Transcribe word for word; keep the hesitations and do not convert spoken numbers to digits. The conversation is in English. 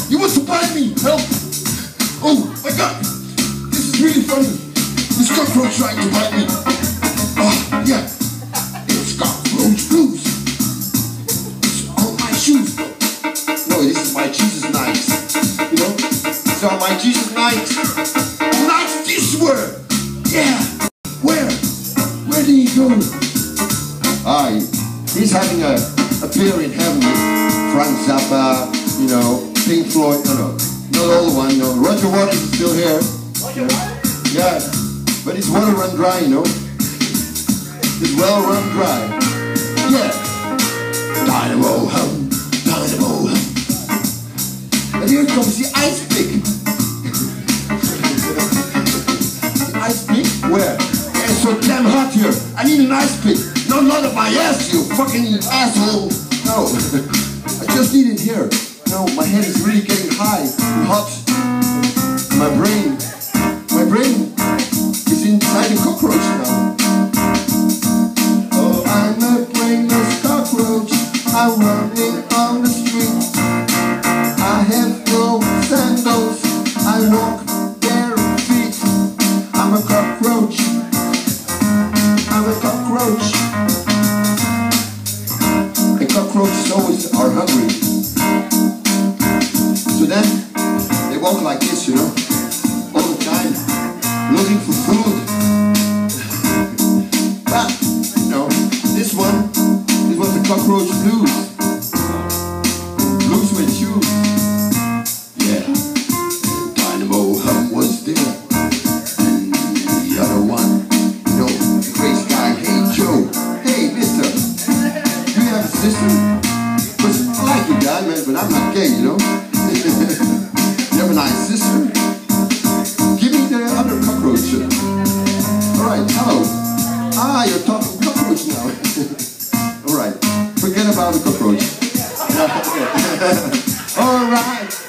You want to buy me? Help! Oh my God! This is really funny. This cockroach trying to bite me. Oh yeah. It's cockroach blues. It's on my shoes. No, this is my Jesus Nikes. You know? These are my Jesus Nikes. Like this word. Yeah. Where? Where did he go? Ah, he's having a, a beer in heaven with Frank Zappa, you know, Pink Floyd, no, no, not all the one, no. Roger Waters is still here. Roger Waters? Yeah, but it's well run dry, you know. It's well run dry. Yeah. Dynamo hum, dynamo hum. And here comes the ice pick. The ice pick? Where? It's so damn hot here. I need an ice pick. No, not up my ass, you fucking asshole. No, I just need it here. No, my head is really getting high and hot. My brain, my brain is inside a cockroach now. Oh, I'm a brainless cockroach. I'm running on the street. I have no sandals. I walk bare feet. I'm a cockroach. I'm a cockroach. And cockroaches always are hungry. So then, they walk like this, you know, all the time, looking for food. But, you know, this one, this was the cockroach blues. Blues with shoes. Yeah. Dynamo hum was there. And the other one, you know, the crazy guy, hey Joe, hey mister, do you have a sister? Because I like you guy, man, but I'm not gay, you know. You have a nice sister? Give me the other cockroach. Alright, hello. Ah, you're talking cockroach now. Alright, forget about the cockroach. Alright.